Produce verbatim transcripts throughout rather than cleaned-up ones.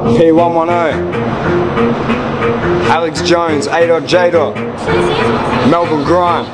P one ten, Alex Jones, A dot J dot, Melbourne Grime.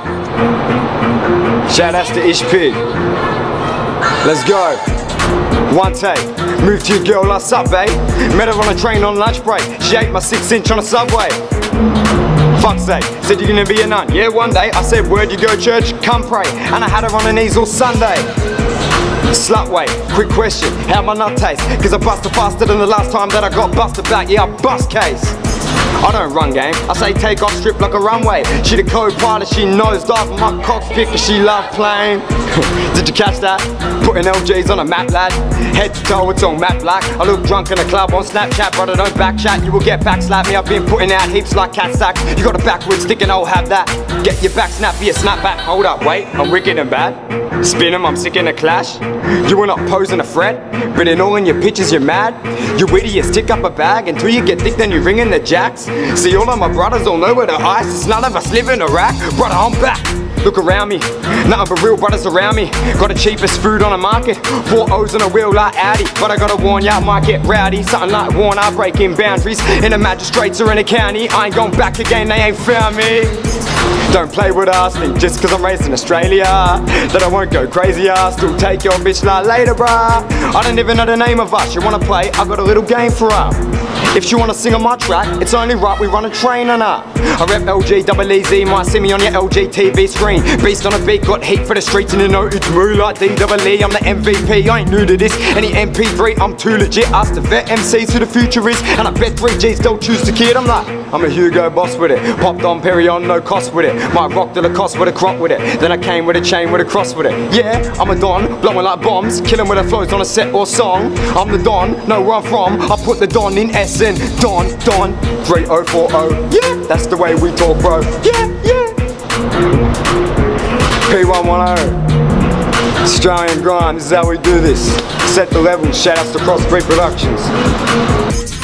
Shout outs to Ish Pig. Let's go. One take. Move to your girl like Subway. Met her on a train on lunch break. She ate my six inch on a Subway. Fuck's sake, said you're gonna be a nun. Yeah, one day I said, where'd you go, church? Come pray. And I had her on her knees all Sunday. Slut weight, quick question, how my nut taste? Cause I busted faster than the last time that I got busted back. Yeah, I bust case. I don't run game, I say take off, strip like a runway. She the co-pilot, she knows dive in my cockpit cause she love playing. Did you catch that? Putting L Gs on a map, lad. Head to toe, it's all matte black. I look drunk in a club on Snapchat, brother, don't back chat. You will get back slap me, I've been putting out heaps like cat sack. You got a backward stick and I'll have that. Get your back snap for your snap back. Hold up, wait, I'm wicked and bad. Spin 'em, I'm sick in a clash. You were not posing a threat, but in all in your pictures you're mad. You idiots, stick up a bag until you get thick, then you ring in the jacks. See, all of my brothers all know where the ice is. None of us live in Iraq. Brother, I'm back. Look around me, nothing but real brothers around me. Got the cheapest food on the market, four O's on a wheel like Audi. But I gotta warn ya, I might get rowdy. Something like Warner, breaking boundaries. In the magistrates or in the county, I ain't going back again, they ain't found me. Don't play with us, think just cause I'm raised in Australia that I won't go crazy, I still take your bitch like later, bruh. I don't even know the name of us, you wanna play, I got a little game for her. If she wanna sing on my track, it's only right we run a train on her. I rep L G, double E Z, might see me on your L G T V screen. Beast on a beat, got heat for the streets and you know it's moo like D double E. I'm the M V P, I ain't new to this. Any M P three, I'm too legit. Ask the vet M Cs who the future is, and I bet three Gs don't choose the kid. I'm like, I'm a Hugo Boss with it. Popped on Perry on, no cost with it. Might rock the Lacoste with a crop with it. Then I came with a chain with a cross with it. Yeah, I'm a Don, blowing like bombs, killing with the flows on a set or song. I'm the Don, know where I'm from. I put the Don in S N. Don, Don, three oh four oh. Yeah, that's the way we talk, bro. Yeah, yeah. P one ten, Australian grind, this is how we do this. Set the level, shout outs to Crossbreed Productions.